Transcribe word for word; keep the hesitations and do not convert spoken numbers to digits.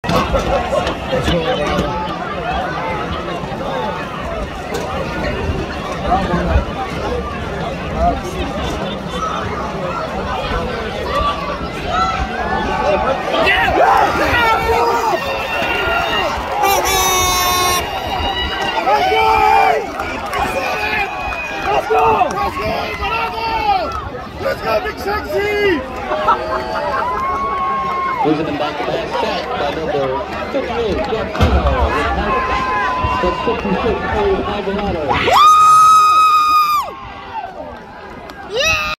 Let's go, Alvarado. Let's go! Let's go, Alvarado! Let's go, Big Sexy! Losing them back to back set by number fifty-eight, Jeff Kino. With fifty-six, Alvarado.